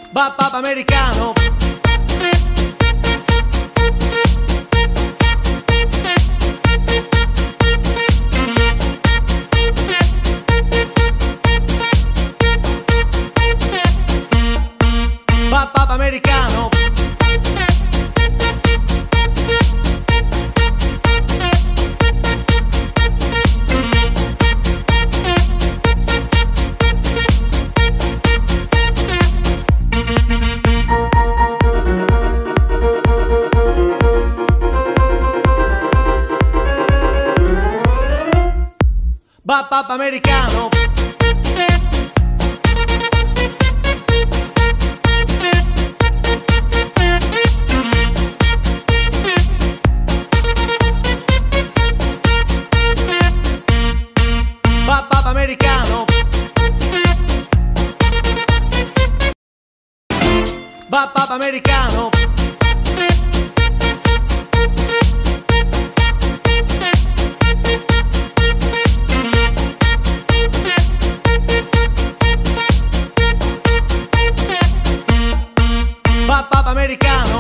Va papa americano. Va papa americano. Va papa americano. Va papa americano. Va papa americano. Va papa americano.